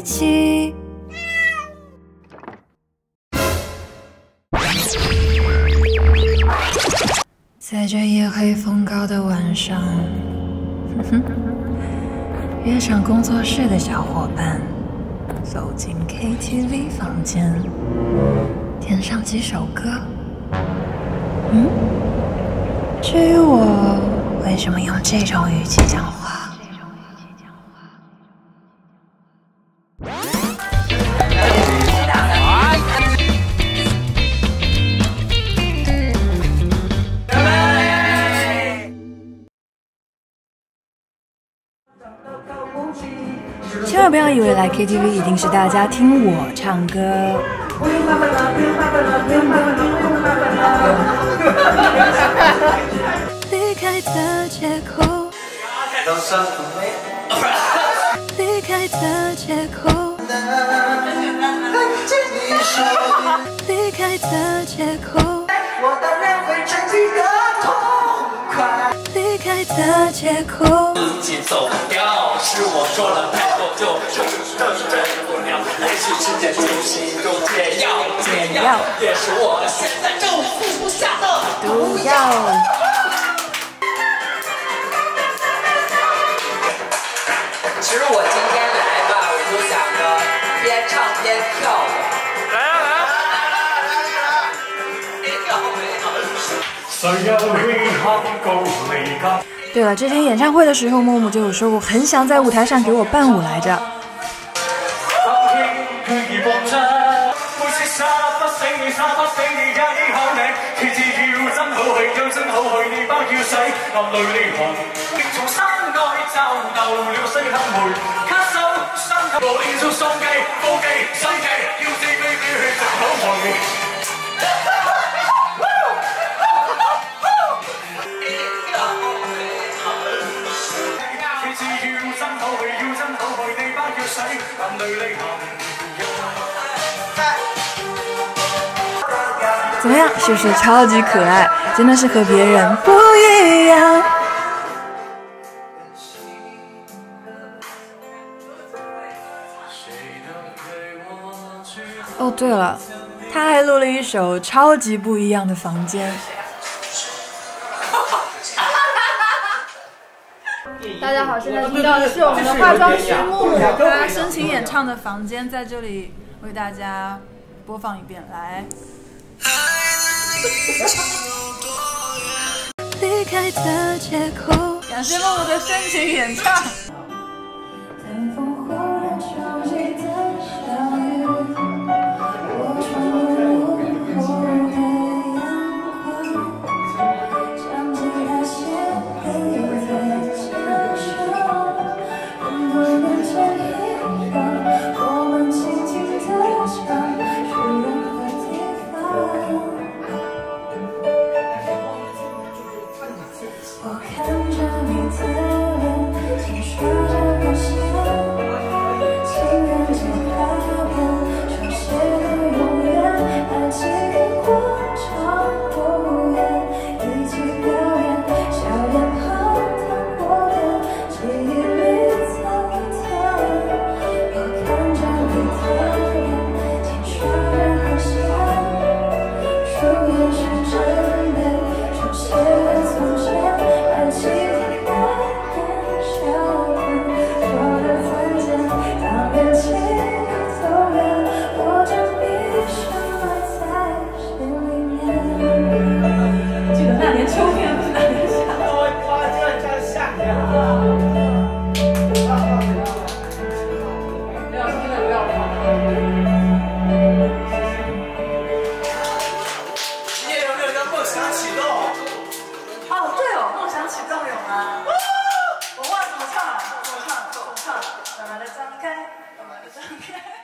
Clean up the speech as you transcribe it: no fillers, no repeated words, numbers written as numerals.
起。在这夜黑风高的晚上，约上工作室的小伙伴，走进 KTV 房间，点上几首歌。至于我为什么用这种语气讲话，千万不要以为来 KTV 一定是大家听我唱歌。离开的借口，离开的借口，离开的借口，我当然会整体的痛快。离开的借口， 自己走掉，是我说了太多，就是忍不了，还是直接入心中解药，也是我现在正服不下的毒药。 其实我今天来吧，我就想着边唱边跳的。 对了，之前演唱会的时候，默默就有说过，很想在舞台上给我伴舞来着。怎么样，是不是超级可爱？真的是和别人不一样。哦，对了，他还录了一首超级不一样的房间。大家好，现在听到的是我们的化妆师木木，他深情演唱的《房间》在这里为大家播放一遍，来。离开的借口，感谢木木的深情演唱。我忘了怎么唱了，慢慢的张开，慢慢的张开。